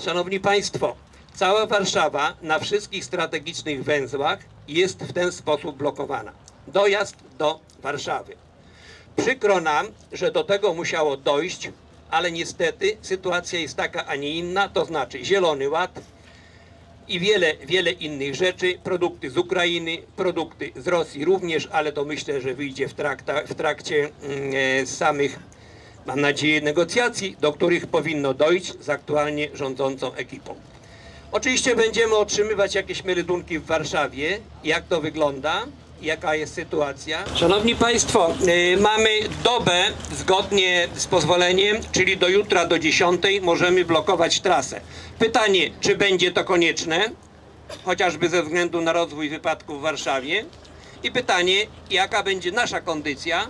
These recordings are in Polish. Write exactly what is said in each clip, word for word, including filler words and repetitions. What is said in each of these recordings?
Szanowni Państwo, cała Warszawa na wszystkich strategicznych węzłach jest w ten sposób blokowana. Dojazd do Warszawy. Przykro nam, że do tego musiało dojść, ale niestety sytuacja jest taka, a nie inna, to znaczy Zielony Ład i wiele, wiele innych rzeczy, produkty z Ukrainy, produkty z Rosji również, ale to myślę, że wyjdzie w, trakta, w trakcie mm, samych, mam nadzieję, negocjacji, do których powinno dojść z aktualnie rządzącą ekipą. Oczywiście będziemy otrzymywać jakieś meldunki w Warszawie, jak to wygląda, jaka jest sytuacja. Szanowni Państwo, yy, mamy dobę zgodnie z pozwoleniem, czyli do jutra do dziesiątej możemy blokować trasę. Pytanie, czy będzie to konieczne, chociażby ze względu na rozwój wypadków w Warszawie. I pytanie, jaka będzie nasza kondycja,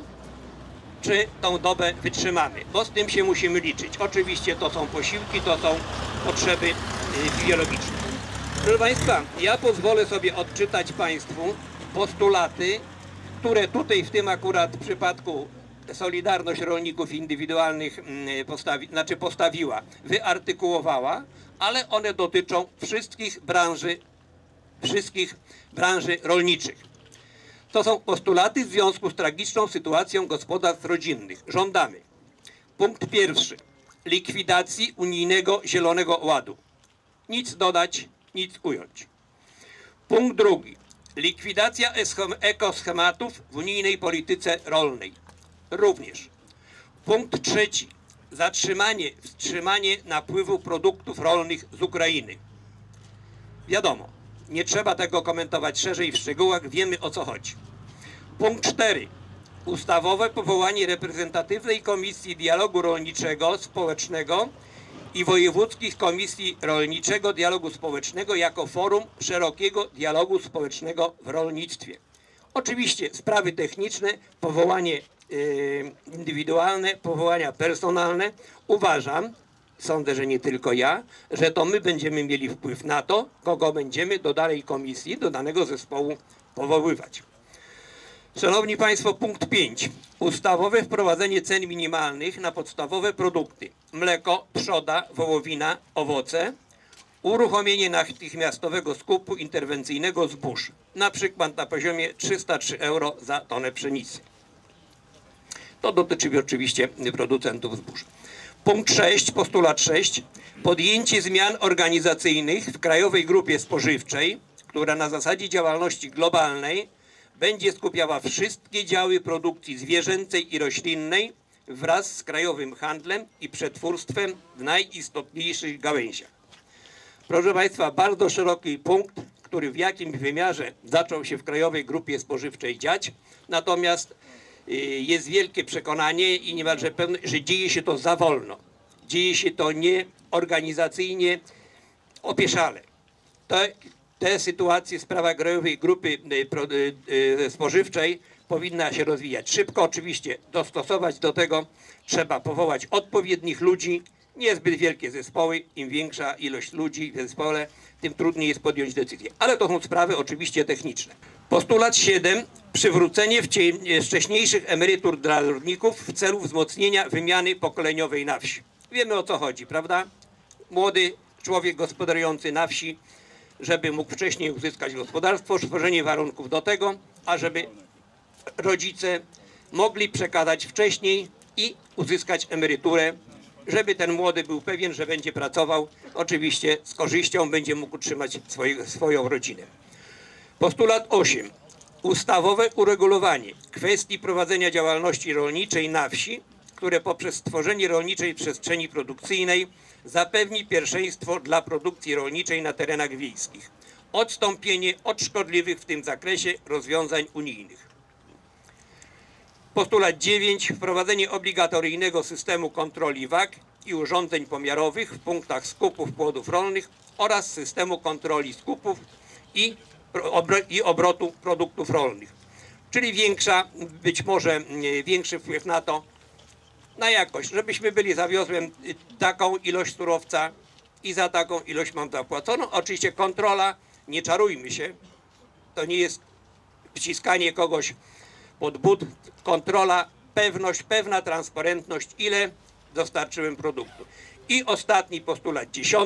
czy tą dobę wytrzymamy, bo z tym się musimy liczyć. Oczywiście to są posiłki, to są potrzeby yy, biologiczne. Proszę Państwa, ja pozwolę sobie odczytać Państwu postulaty, które tutaj w tym akurat przypadku Solidarność Rolników Indywidualnych postawi, znaczy postawiła, wyartykułowała, ale one dotyczą wszystkich branży, wszystkich branży rolniczych. To są postulaty w związku z tragiczną sytuacją gospodarstw rodzinnych. Żądamy: punkt pierwszy, likwidacji unijnego Zielonego Ładu. Nic dodać, nic ująć. Punkt drugi, likwidacja ekoschematów w unijnej polityce rolnej. Również. Punkt trzeci, zatrzymanie, wstrzymanie napływu produktów rolnych z Ukrainy. Wiadomo, nie trzeba tego komentować szerzej w szczegółach, wiemy, o co chodzi. Punkt cztery, ustawowe powołanie reprezentatywnej Komisji Dialogu Rolniczego Społecznego i wojewódzkich komisji rolniczego dialogu społecznego jako forum szerokiego dialogu społecznego w rolnictwie. Oczywiście sprawy techniczne, powołanie yy, indywidualne, powołania personalne. Uważam, sądzę, że nie tylko ja, że to my będziemy mieli wpływ na to, kogo będziemy do danej komisji, do danego zespołu powoływać. Szanowni Państwo, punkt pięć. Ustawowe wprowadzenie cen minimalnych na podstawowe produkty: mleko, trzoda, wołowina, owoce. Uruchomienie natychmiastowego skupu interwencyjnego zbóż, na przykład na poziomie trzysta trzy euro za tonę pszenicy. To dotyczy oczywiście producentów zbóż. Punkt sześć, postulat sześć. Podjęcie zmian organizacyjnych w Krajowej Grupie Spożywczej, która na zasadzie działalności globalnej będzie skupiała wszystkie działy produkcji zwierzęcej i roślinnej wraz z krajowym handlem i przetwórstwem w najistotniejszych gałęziach. Proszę Państwa, bardzo szeroki punkt, który w jakimś wymiarze zaczął się w Krajowej Grupie Spożywczej dziać, natomiast jest wielkie przekonanie i niemalże pewne, że dzieje się to za wolno. Dzieje się to nieorganizacyjnie, opieszale. Te, te sytuacje, sprawa Krajowej Grupy Spożywczej powinna się rozwijać szybko. Oczywiście dostosować do tego trzeba powołać odpowiednich ludzi, niezbyt wielkie zespoły. Im większa ilość ludzi w zespole, tym trudniej jest podjąć decyzję. Ale to są sprawy oczywiście techniczne. Postulat siedem. Przywrócenie wcześniejszych emerytur dla rolników w celu wzmocnienia wymiany pokoleniowej na wsi. Wiemy, o co chodzi, prawda? Młody człowiek gospodarujący na wsi, żeby mógł wcześniej uzyskać gospodarstwo, stworzenie warunków do tego, ażeby rodzice mogli przekazać wcześniej i uzyskać emeryturę, żeby ten młody był pewien, że będzie pracował, oczywiście z korzyścią będzie mógł utrzymać swoje, swoją rodzinę. Postulat osiem. Ustawowe uregulowanie kwestii prowadzenia działalności rolniczej na wsi, które poprzez stworzenie rolniczej przestrzeni produkcyjnej zapewni pierwszeństwo dla produkcji rolniczej na terenach wiejskich. Odstąpienie od szkodliwych w tym zakresie rozwiązań unijnych. Postulat dziewięć. Wprowadzenie obligatoryjnego systemu kontroli wag i urządzeń pomiarowych w punktach skupów płodów rolnych oraz systemu kontroli skupów i, i obrotu produktów rolnych. Czyli większa, być może większy wpływ na to, na jakość, żebyśmy byli zawiozłem taką ilość surowca i za taką ilość mam zapłaconą. Oczywiście kontrola, nie czarujmy się, to nie jest wciskanie kogoś pod but, kontrola, pewność, pewna transparentność, ile dostarczyłem produktu. I ostatni postulat dziesiąty,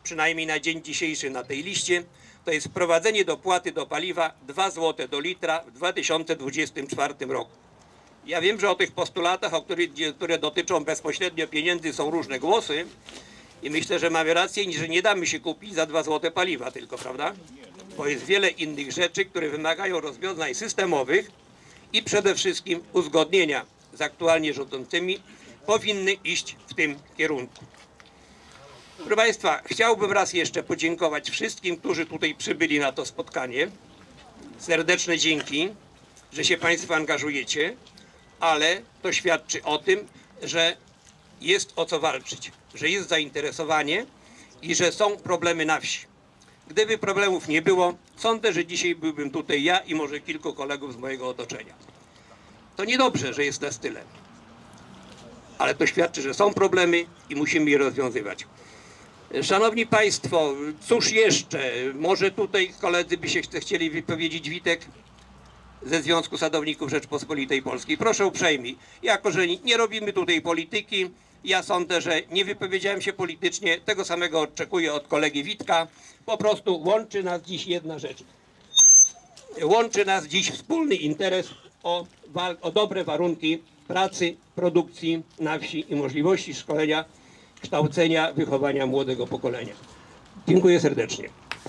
przynajmniej na dzień dzisiejszy na tej liście, to jest wprowadzenie dopłaty do paliwa dwa złote do litra w dwa tysiące dwudziestym czwartym roku. Ja wiem, że o tych postulatach, o których, które dotyczą bezpośrednio pieniędzy, są różne głosy i myślę, że mamy rację, że nie damy się kupić za dwa złote paliwa tylko, prawda? Bo jest wiele innych rzeczy, które wymagają rozwiązań systemowych i przede wszystkim uzgodnienia z aktualnie rządzącymi powinny iść w tym kierunku. Proszę Państwa, chciałbym raz jeszcze podziękować wszystkim, którzy tutaj przybyli na to spotkanie. Serdeczne dzięki, że się Państwo angażujecie, ale to świadczy o tym, że jest o co walczyć, że jest zainteresowanie i że są problemy na wsi. Gdyby problemów nie było, sądzę, że dzisiaj byłbym tutaj ja i może kilku kolegów z mojego otoczenia. To niedobrze, że jest nas tyle, ale to świadczy, że są problemy i musimy je rozwiązywać. Szanowni Państwo, cóż jeszcze? Może tutaj koledzy by się chcieli wypowiedzieć. Witek ze Związku Sadowników Rzeczpospolitej Polskiej. Proszę uprzejmie. Jako że nie robimy tutaj polityki, ja sądzę, że nie wypowiedziałem się politycznie. Tego samego oczekuję od kolegi Witka. Po prostu łączy nas dziś jedna rzecz. Łączy nas dziś wspólny interes o, o dobre warunki pracy, produkcji na wsi i możliwości szkolenia, kształcenia, wychowania młodego pokolenia. Dziękuję serdecznie.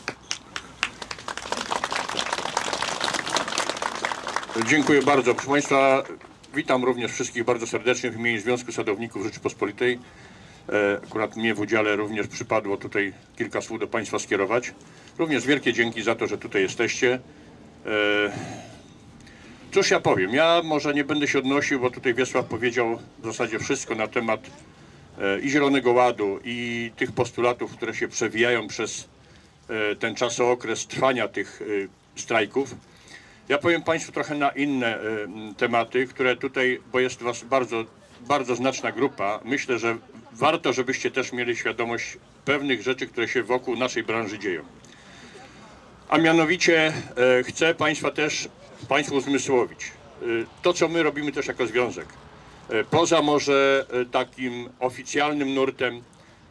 Dziękuję bardzo. Proszę Państwa, witam również wszystkich bardzo serdecznie w imieniu Związku Sadowników Rzeczypospolitej. Akurat mnie w udziale również przypadło tutaj kilka słów do Państwa skierować. Również wielkie dzięki za to, że tutaj jesteście. Cóż ja powiem, ja może nie będę się odnosił, bo tutaj Wiesław powiedział w zasadzie wszystko na temat i Zielonego Ładu, i tych postulatów, które się przewijają przez ten czasookres trwania tych strajków. Ja powiem Państwu trochę na inne tematy, które tutaj, bo jest Was bardzo, bardzo znaczna grupa, myślę, że warto, żebyście też mieli świadomość pewnych rzeczy, które się wokół naszej branży dzieją. A mianowicie chcę Państwa też Państwu uzmysłowić to, co my robimy też jako związek. Poza może takim oficjalnym nurtem,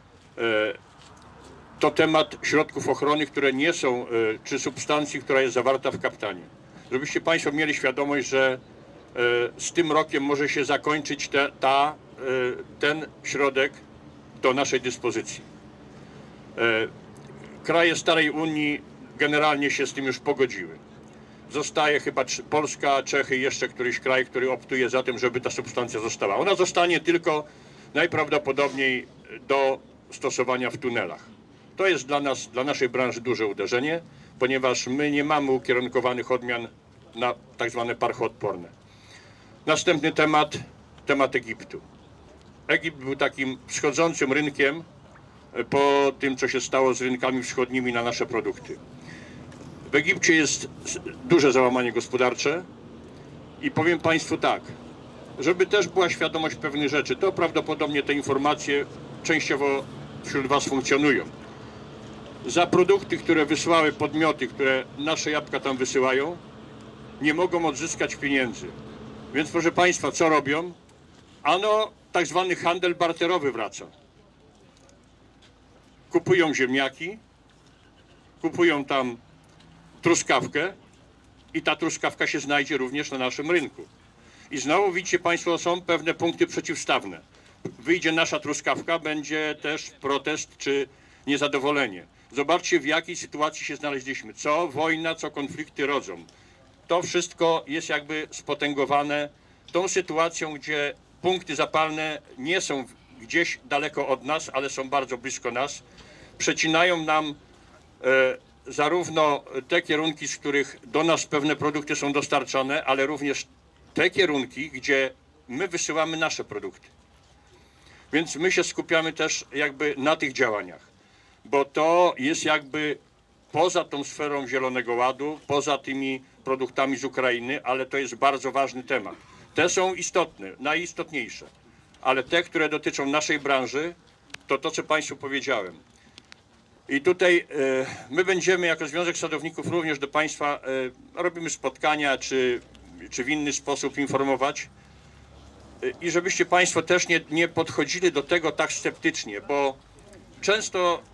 to temat środków ochrony, które nie są, czy substancji, która jest zawarta w kaptanie. Żebyście Państwo mieli świadomość, że z tym rokiem może się zakończyć te, ta, ten środek do naszej dyspozycji. Kraje Starej Unii generalnie się z tym już pogodziły. Zostaje chyba Polska, Czechy i jeszcze któryś kraj, który optuje za tym, żeby ta substancja została. Ona zostanie tylko najprawdopodobniej do stosowania w tunelach. To jest dla nas, dla naszej branży duże uderzenie, ponieważ my nie mamy ukierunkowanych odmian na tak zwane parchoodporne. Następny temat, temat Egiptu. Egipt był takim wschodzącym rynkiem po tym, co się stało z rynkami wschodnimi na nasze produkty. W Egipcie jest duże załamanie gospodarcze i powiem Państwu tak, żeby też była świadomość pewnych rzeczy, to prawdopodobnie te informacje częściowo wśród Was funkcjonują. Za produkty, które wysłały podmioty, które nasze jabłka tam wysyłają, nie mogą odzyskać pieniędzy. Więc proszę Państwa, co robią? Ano, tak zwany handel barterowy wraca. Kupują ziemniaki, kupują tam truskawkę i ta truskawka się znajdzie również na naszym rynku. I znowu widzicie Państwo, są pewne punkty przeciwstawne. Wyjdzie nasza truskawka, będzie też protest czy niezadowolenie. Zobaczcie, w jakiej sytuacji się znaleźliśmy. Co wojna, co konflikty rodzą. To wszystko jest jakby spotęgowane tą sytuacją, gdzie punkty zapalne nie są gdzieś daleko od nas, ale są bardzo blisko nas. Przecinają nam e, zarówno te kierunki, z których do nas pewne produkty są dostarczane, ale również te kierunki, gdzie my wysyłamy nasze produkty. Więc my się skupiamy też jakby na tych działaniach, bo to jest jakby poza tą sferą Zielonego Ładu, poza tymi produktami z Ukrainy, ale to jest bardzo ważny temat. Te są istotne, najistotniejsze, ale te, które dotyczą naszej branży, to to, co Państwu powiedziałem. I tutaj e, my będziemy jako Związek Sadowników również do Państwa e, robimy spotkania, czy, czy w inny sposób informować. E, I żebyście Państwo też nie, nie podchodzili do tego tak sceptycznie, bo często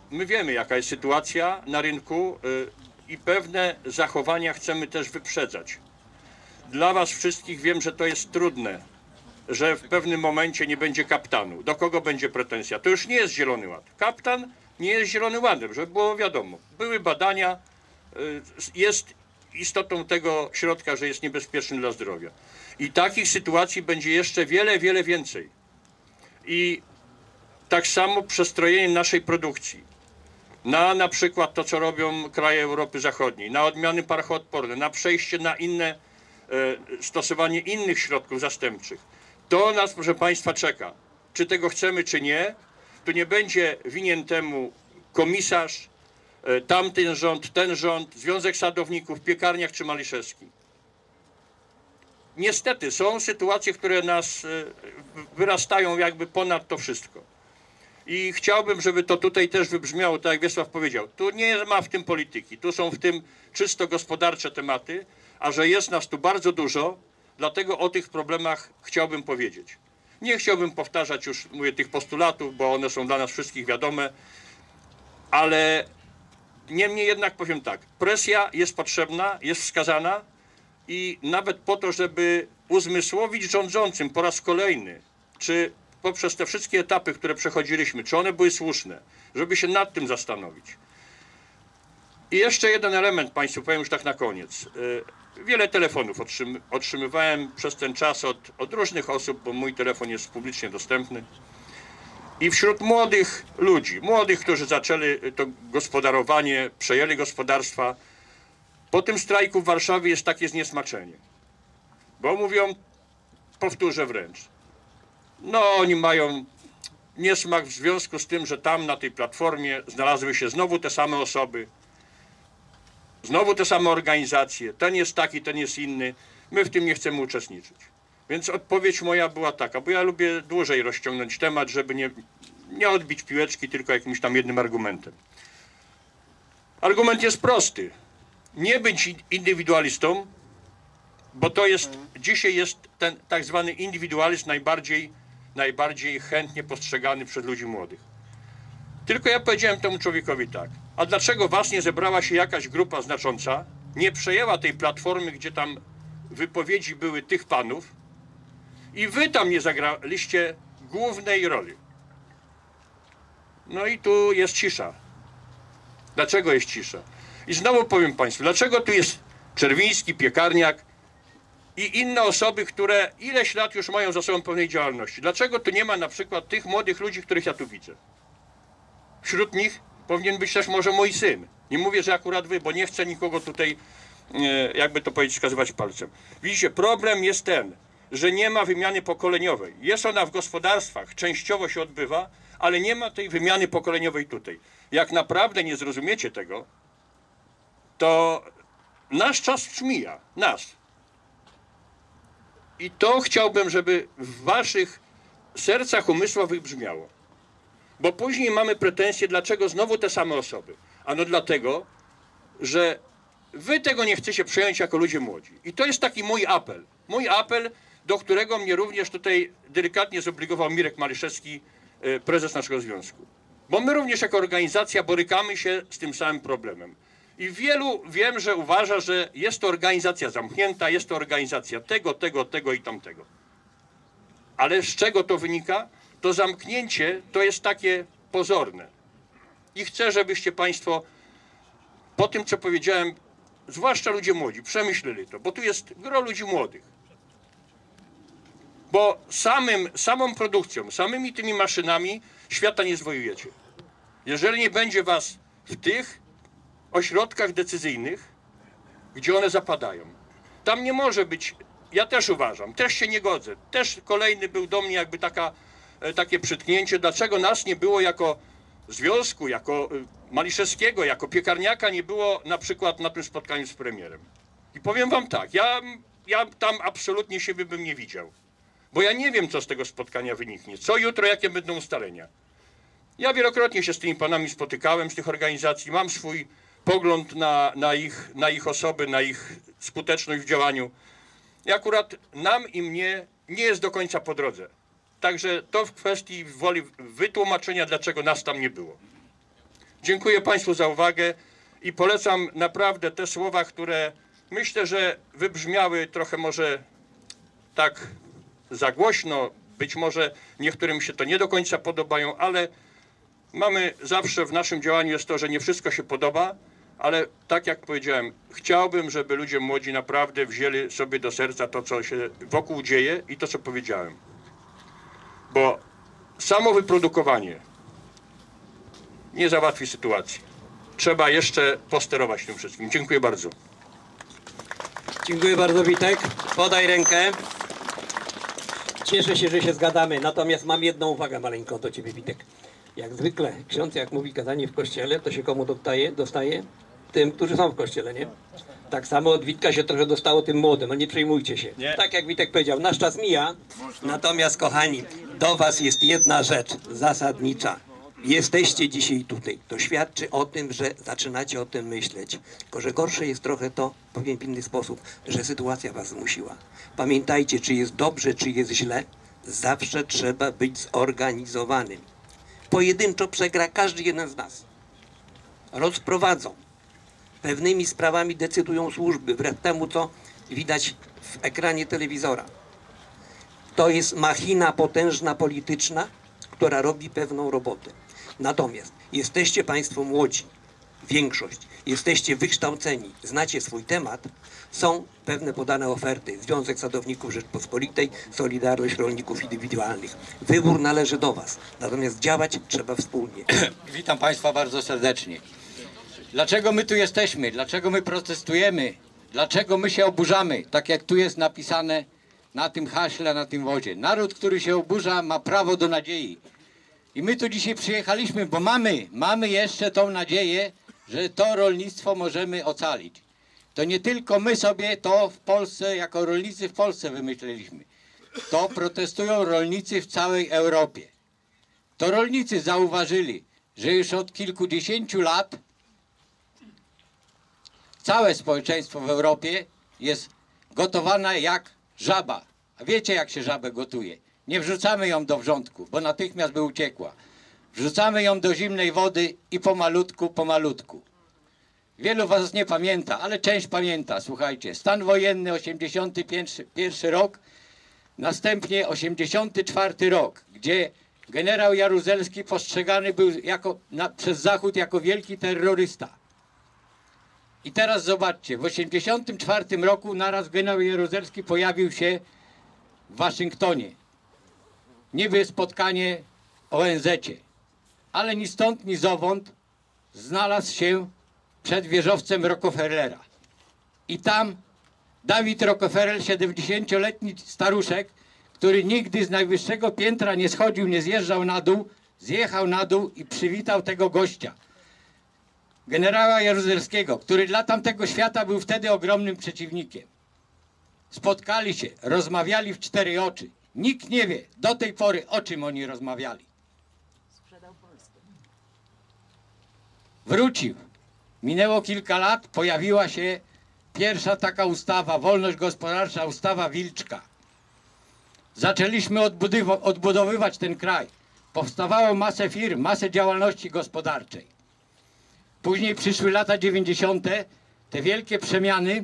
my wiemy, jaka jest sytuacja na rynku i pewne zachowania chcemy też wyprzedzać. Dla was wszystkich wiem, że to jest trudne, że w pewnym momencie nie będzie kaptanu. Do kogo będzie pretensja? To już nie jest Zielony Ład. Kaptan nie jest Zielony Ładem, żeby było wiadomo. Były badania, jest istotą tego środka, że jest niebezpieczny dla zdrowia. I takich sytuacji będzie jeszcze wiele, wiele więcej. I tak samo przestrojenie naszej produkcji na na przykład to, co robią kraje Europy Zachodniej, na odmiany parchoodporne, na przejście na inne, e, stosowanie innych środków zastępczych. To nas, proszę Państwa, czeka. Czy tego chcemy, czy nie, tu nie będzie winien temu komisarz, e, tamten rząd, ten rząd, Związek Sadowników, Piekarniach czy Maliszewski. Niestety są sytuacje, które nas e, wyrastają jakby ponad to wszystko. I chciałbym, żeby to tutaj też wybrzmiało, tak jak Wiesław powiedział. Tu nie ma w tym polityki, tu są w tym czysto gospodarcze tematy, a że jest nas tu bardzo dużo, dlatego o tych problemach chciałbym powiedzieć. Nie chciałbym powtarzać już, mówię, tych postulatów, bo one są dla nas wszystkich wiadome, ale niemniej jednak powiem tak, presja jest potrzebna, jest wskazana i nawet po to, żeby uzmysłowić rządzącym po raz kolejny, czy poprzez te wszystkie etapy, które przechodziliśmy, czy one były słuszne, żeby się nad tym zastanowić. I jeszcze jeden element Państwu powiem już tak na koniec. Wiele telefonów otrzym, otrzymywałem przez ten czas od, od różnych osób, bo mój telefon jest publicznie dostępny. I wśród młodych ludzi, młodych, którzy zaczęli to gospodarowanie, przejęli gospodarstwa, po tym strajku w Warszawie jest takie zniesmaczenie. Bo mówią, powtórzę wręcz, no oni mają niesmak w związku z tym, że tam na tej platformie znalazły się znowu te same osoby, znowu te same organizacje, ten jest taki, ten jest inny, my w tym nie chcemy uczestniczyć. Więc odpowiedź moja była taka, bo ja lubię dłużej rozciągnąć temat, żeby nie, nie odbić piłeczki tylko jakimś tam jednym argumentem. Argument jest prosty. Nie być indywidualistą, bo to jest, dzisiaj jest ten tak zwany indywidualizm najbardziej, najbardziej chętnie postrzegany przez ludzi młodych. Tylko ja powiedziałem temu człowiekowi tak, a dlaczego was nie zebrała się jakaś grupa znacząca, nie przejęła tej platformy, gdzie tam wypowiedzi były tych panów i wy tam nie zagraliście głównej roli. No i tu jest cisza. Dlaczego jest cisza? I znowu powiem Państwu, dlaczego tu jest Czerwiński, Piekarniak i inne osoby, które ileś lat już mają za sobą pewnej działalności. Dlaczego tu nie ma na przykład tych młodych ludzi, których ja tu widzę? Wśród nich powinien być też może mój syn. Nie mówię, że akurat wy, bo nie chcę nikogo tutaj, jakby to powiedzieć, wskazywać palcem. Widzicie, problem jest ten, że nie ma wymiany pokoleniowej. Jest ona w gospodarstwach, częściowo się odbywa, ale nie ma tej wymiany pokoleniowej tutaj. Jak naprawdę nie zrozumiecie tego, to nasz czas mija, nasz. I to chciałbym, żeby w waszych sercach, umysłach wybrzmiało. Bo później mamy pretensje, dlaczego znowu te same osoby. Ano dlatego, że wy tego nie chcecie przyjąć jako ludzie młodzi. I to jest taki mój apel. Mój apel, do którego mnie również tutaj delikatnie zobligował Mirek Maliszewski, prezes naszego związku. Bo my również jako organizacja borykamy się z tym samym problemem. I wielu wiem, że uważa, że jest to organizacja zamknięta, jest to organizacja tego, tego, tego i tamtego. Ale z czego to wynika? To zamknięcie to jest takie pozorne. I chcę, żebyście Państwo po tym, co powiedziałem, zwłaszcza ludzie młodzi, przemyśleli to, bo tu jest gro ludzi młodych. Bo samym, samą produkcją, samymi tymi maszynami świata nie zwojujecie. Jeżeli nie będzie was w tych ośrodkach decyzyjnych, gdzie one zapadają. Tam nie może być, ja też uważam, też się nie godzę, też kolejny był do mnie jakby taka, takie przytknięcie, dlaczego nas nie było jako związku, jako Maliszewskiego, jako Piekarniaka nie było na przykład na tym spotkaniu z premierem. I powiem wam tak, ja, ja tam absolutnie siebie bym nie widział, bo ja nie wiem, co z tego spotkania wyniknie, co jutro, jakie będą ustalenia. Ja wielokrotnie się z tymi panami spotykałem, z tych organizacji, mam swój pogląd na, na, ich, na ich osoby, na ich skuteczność w działaniu. I akurat nam i mnie nie jest do końca po drodze. Także to w kwestii woli wytłumaczenia, dlaczego nas tam nie było. Dziękuję Państwu za uwagę i polecam naprawdę te słowa, które myślę, że wybrzmiały trochę może tak za głośno, być może niektórym się to nie do końca podobają, ale mamy zawsze w naszym działaniu jest to, że nie wszystko się podoba, ale tak jak powiedziałem, chciałbym, żeby ludzie młodzi naprawdę wzięli sobie do serca to, co się wokół dzieje i to, co powiedziałem. Bo samo wyprodukowanie nie załatwi sytuacji. Trzeba jeszcze posterować tym wszystkim. Dziękuję bardzo. Dziękuję bardzo, Witek. Podaj rękę. Cieszę się, że się zgadamy. Natomiast mam jedną uwagę maleńką do ciebie, Witek. Jak zwykle ksiądz, jak mówi kazanie w kościele, to się komu dostaje? Dostaje? Tym, którzy są w kościele, nie? Tak samo od Witka się trochę dostało tym młodym, ale nie przejmujcie się. Nie. Tak jak Witek powiedział, nasz czas mija. Natomiast, kochani, do was jest jedna rzecz zasadnicza. Jesteście dzisiaj tutaj. To świadczy o tym, że zaczynacie o tym myśleć. Tylko że gorsze jest trochę to, powiem w inny sposób, że sytuacja was zmusiła. Pamiętajcie, czy jest dobrze, czy jest źle, zawsze trzeba być zorganizowanym. Pojedynczo przegra każdy jeden z nas. Rozprowadzą. Pewnymi sprawami decydują służby, wbrew temu, co widać w ekranie telewizora. To jest machina potężna polityczna, która robi pewną robotę. Natomiast jesteście Państwo młodzi, większość, jesteście wykształceni, znacie swój temat, są pewne podane oferty. Związek Sadowników Rzeczpospolitej, Solidarność Rolników Indywidualnych. Wybór należy do Was, natomiast działać trzeba wspólnie. Witam Państwa bardzo serdecznie. Dlaczego my tu jesteśmy? Dlaczego my protestujemy? Dlaczego my się oburzamy? Tak jak tu jest napisane na tym haśle, na tym wozie. Naród, który się oburza, ma prawo do nadziei. I my tu dzisiaj przyjechaliśmy, bo mamy, mamy jeszcze tą nadzieję, że to rolnictwo możemy ocalić. To nie tylko my sobie to w Polsce, jako rolnicy w Polsce wymyśleliśmy. To protestują rolnicy w całej Europie. To rolnicy zauważyli, że już od kilkudziesięciu lat całe społeczeństwo w Europie jest gotowane jak żaba. A wiecie, jak się żabę gotuje? Nie wrzucamy ją do wrzątku, bo natychmiast by uciekła. Wrzucamy ją do zimnej wody i pomalutku, pomalutku. Wielu was nie pamięta, ale część pamięta. Słuchajcie, stan wojenny osiemdziesiąty pierwszy rok, następnie osiemdziesiąty czwarty rok, gdzie generał Jaruzelski postrzegany był jako, na, przez Zachód jako wielki terrorysta. I teraz zobaczcie, w osiemdziesiątym czwartym roku naraz generał Jaruzelski pojawił się w Waszyngtonie. Niby spotkanie o en zecie, ale ni stąd, ni zowąd znalazł się przed wieżowcem Rockefellera. I tam David Rockefeller, siedemdziesięcioletni staruszek, który nigdy z najwyższego piętra nie schodził, nie zjeżdżał na dół, zjechał na dół i przywitał tego gościa. Generała Jaruzelskiego, który dla tamtego świata był wtedy ogromnym przeciwnikiem. Spotkali się, rozmawiali w cztery oczy. Nikt nie wie do tej pory, o czym oni rozmawiali. Wrócił. Minęło kilka lat, pojawiła się pierwsza taka ustawa, wolność gospodarcza, ustawa Wilczka. Zaczęliśmy odbudowywać ten kraj. Powstawało masę firm, masę działalności gospodarczej. Później przyszły lata dziewięćdziesiąte, te wielkie przemiany.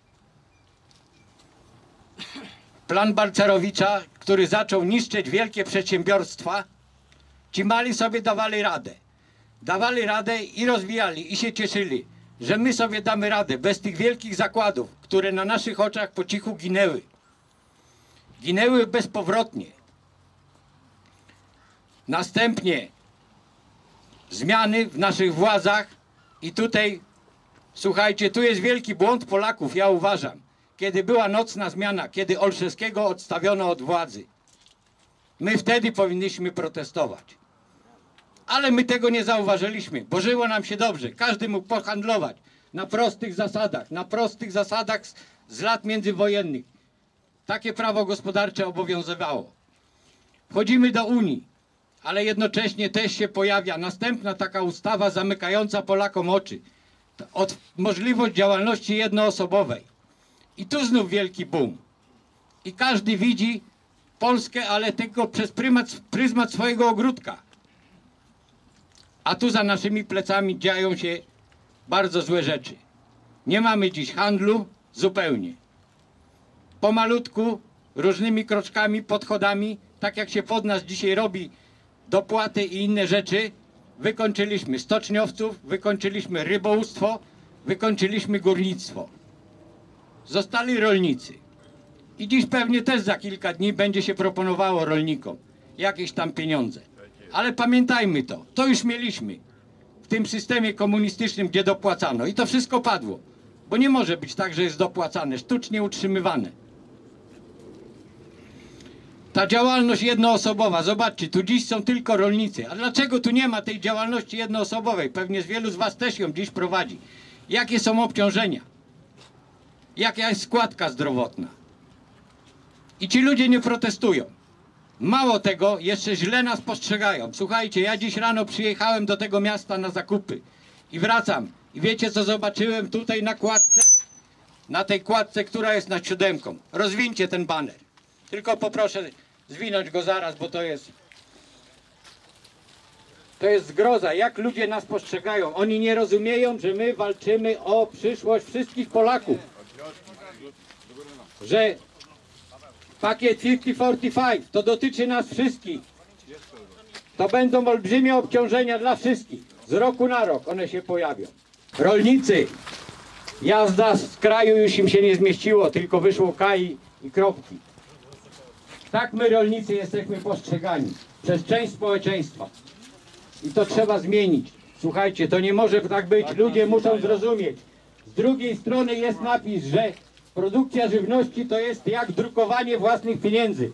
Plan Balcerowicza, który zaczął niszczyć wielkie przedsiębiorstwa, ci mali sobie dawali radę. Dawali radę i rozwijali i się cieszyli, że my sobie damy radę bez tych wielkich zakładów, które na naszych oczach po cichu ginęły. Ginęły bezpowrotnie. Następnie zmiany w naszych władzach i tutaj, słuchajcie, tu jest wielki błąd Polaków, ja uważam. Kiedy była nocna zmiana, kiedy Olszewskiego odstawiono od władzy. My wtedy powinniśmy protestować. Ale my tego nie zauważyliśmy, bo żyło nam się dobrze. Każdy mógł pohandlować na prostych zasadach, na prostych zasadach z, z lat międzywojennych. Takie prawo gospodarcze obowiązywało. Wchodzimy do Unii, ale jednocześnie też się pojawia następna taka ustawa zamykająca Polakom oczy. Od możliwość działalności jednoosobowej. I tu znów wielki boom. I każdy widzi Polskę, ale tylko przez prymat, pryzmat swojego ogródka. A tu za naszymi plecami dzieją się bardzo złe rzeczy. Nie mamy dziś handlu zupełnie. Pomalutku, różnymi kroczkami, podchodami, tak jak się pod nas dzisiaj robi dopłaty i inne rzeczy, wykończyliśmy stoczniowców, wykończyliśmy rybołówstwo, wykończyliśmy górnictwo. Zostali rolnicy. I dziś pewnie też za kilka dni będzie się proponowało rolnikom jakieś tam pieniądze. Ale pamiętajmy to, to już mieliśmy w tym systemie komunistycznym, gdzie dopłacano. I to wszystko padło. Bo nie może być tak, że jest dopłacane, sztucznie utrzymywane. Ta działalność jednoosobowa, zobaczcie, tu dziś są tylko rolnicy. A dlaczego tu nie ma tej działalności jednoosobowej? Pewnie z wielu z was też ją dziś prowadzi. Jakie są obciążenia? Jaka jest składka zdrowotna? I ci ludzie nie protestują. Mało tego, jeszcze źle nas postrzegają. Słuchajcie, ja dziś rano przyjechałem do tego miasta na zakupy i wracam. I wiecie, co zobaczyłem tutaj na kładce? Na tej kładce, która jest nad siódemką. Rozwinьcie ten baner. Tylko poproszę zwinąć go zaraz, bo to jest... To jest zgroza, jak ludzie nas postrzegają. Oni nie rozumieją, że my walczymy o przyszłość wszystkich Polaków. Że pakiet pięćdziesiąt czterdzieści pięć to dotyczy nas wszystkich. To będą olbrzymie obciążenia dla wszystkich. Z roku na rok one się pojawią. Rolnicy, jazda z kraju już im się nie zmieściło, tylko wyszło K i, i kropki. Tak my rolnicy jesteśmy postrzegani przez część społeczeństwa. I to trzeba zmienić. Słuchajcie, to nie może tak być. Ludzie muszą zrozumieć. Z drugiej strony jest napis, że produkcja żywności to jest jak drukowanie własnych pieniędzy.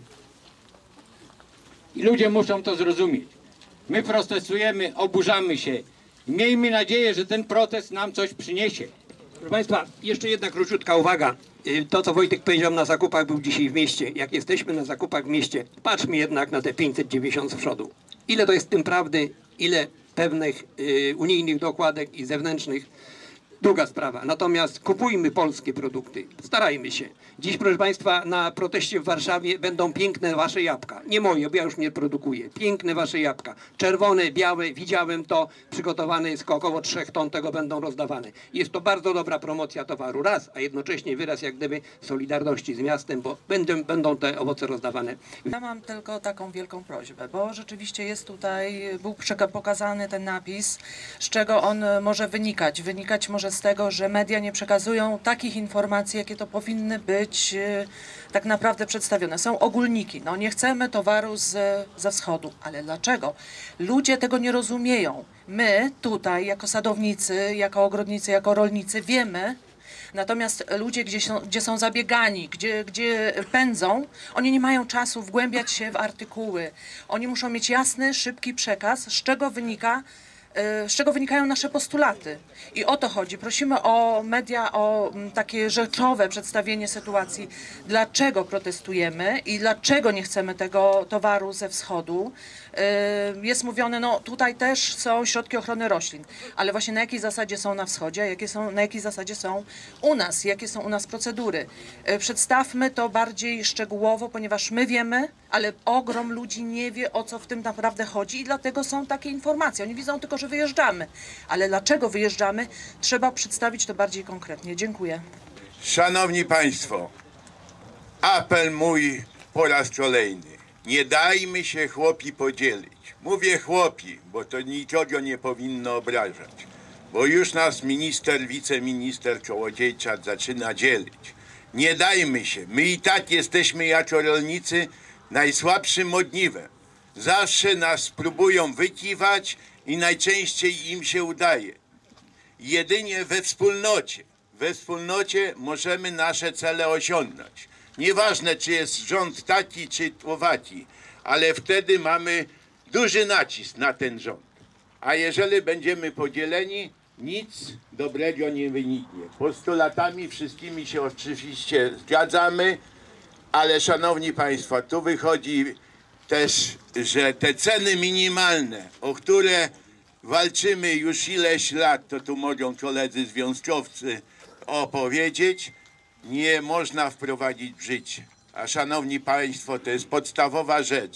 I ludzie muszą to zrozumieć. My protestujemy, oburzamy się. I miejmy nadzieję, że ten protest nam coś przyniesie. Proszę Państwa, jeszcze jedna króciutka uwaga. To, co Wojtek powiedział, na zakupach był dzisiaj w mieście. Jak jesteśmy na zakupach w mieście, patrzmy jednak na te pięćset dziewięćdziesiąt z przodu. Ile to jest w tym prawdy, ile pewnych y, unijnych dokładek i zewnętrznych. Druga sprawa. Natomiast kupujmy polskie produkty. Starajmy się. Dziś, proszę Państwa, na proteście w Warszawie będą piękne wasze jabłka. Nie moje, bo ja już nie produkuję. Piękne wasze jabłka. Czerwone, białe, widziałem to. Przygotowane jest około trzech ton, tego będą rozdawane. Jest to bardzo dobra promocja towaru. Raz, a jednocześnie wyraz jak gdyby solidarności z miastem, bo będą, będą te owoce rozdawane. Ja mam tylko taką wielką prośbę, bo rzeczywiście jest tutaj, był pokazany ten napis, z czego on może wynikać. Wynikać może z tego, że media nie przekazują takich informacji, jakie to powinny być e, tak naprawdę przedstawione. Są ogólniki. No nie chcemy towaru z, ze wschodu. Ale dlaczego? Ludzie tego nie rozumieją. My tutaj, jako sadownicy, jako ogrodnicy, jako rolnicy wiemy, natomiast ludzie, gdzie są, gdzie są zabiegani, gdzie, gdzie pędzą, oni nie mają czasu wgłębiać się w artykuły. Oni muszą mieć jasny, szybki przekaz, z czego wynika, z czego wynikają nasze postulaty. I o to chodzi. Prosimy o media, o takie rzeczowe przedstawienie sytuacji, dlaczego protestujemy i dlaczego nie chcemy tego towaru ze wschodu. Jest mówione, no tutaj też są środki ochrony roślin, ale właśnie na jakiej zasadzie są na wschodzie, a jakie są, na jakiej zasadzie są u nas, jakie są u nas procedury. Przedstawmy to bardziej szczegółowo, ponieważ my wiemy, ale ogrom ludzi nie wie, o co w tym naprawdę chodzi i dlatego są takie informacje. Oni widzą tylko, że wyjeżdżamy, ale dlaczego wyjeżdżamy, trzeba przedstawić to bardziej konkretnie. Dziękuję. Szanowni Państwo, apel mój po raz kolejny. Nie dajmy się chłopi podzielić. Mówię chłopi, bo to nikogo nie powinno obrażać. Bo już nas minister, wiceminister Kołodziejczak zaczyna dzielić. Nie dajmy się. My i tak jesteśmy jako rolnicy najsłabszym ogniwem. Zawsze nas próbują wykiwać i najczęściej im się udaje. Jedynie we wspólnocie, we wspólnocie możemy nasze cele osiągnąć. Nieważne, czy jest rząd taki, czy owaki, ale wtedy mamy duży nacisk na ten rząd. A jeżeli będziemy podzieleni, nic dobrego nie wyniknie. Postulatami wszystkimi się oczywiście zgadzamy, ale szanowni Państwo, tu wychodzi też, że te ceny minimalne, o które walczymy już ileś lat, to tu mogą koledzy związkowcy opowiedzieć, nie można wprowadzić w życie. A szanowni Państwo, to jest podstawowa rzecz.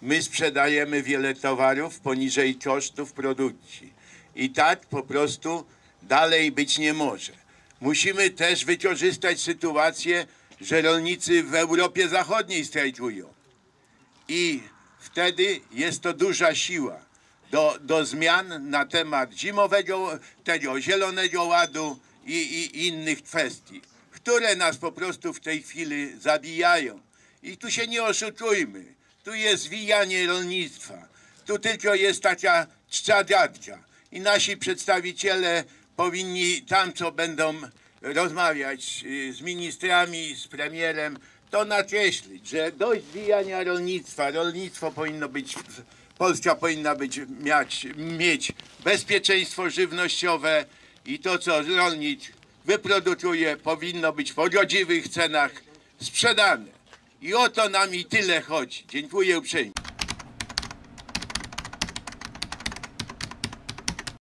my sprzedajemy wiele towarów poniżej kosztów produkcji. I tak po prostu dalej być nie może. Musimy też wykorzystać sytuację, że rolnicy w Europie Zachodniej strajkują. I wtedy jest to duża siła do, do zmian na temat zimowego, tego zielonego ładu i, i innych kwestii, które nas po prostu w tej chwili zabijają. I tu się nie oszukujmy. Tu jest zwijanie rolnictwa. Tu tylko jest taka czcza dziadka. I nasi przedstawiciele powinni tam, co będą rozmawiać z ministrami, z premierem, to nakreślić, że dość zwijania rolnictwa. Rolnictwo powinno być, Polska powinna być, mieć, mieć bezpieczeństwo żywnościowe i to, co rolnik wyprodukuje, powinno być po godziwych cenach sprzedane. I o to nam i tyle chodzi. Dziękuję uprzejmie.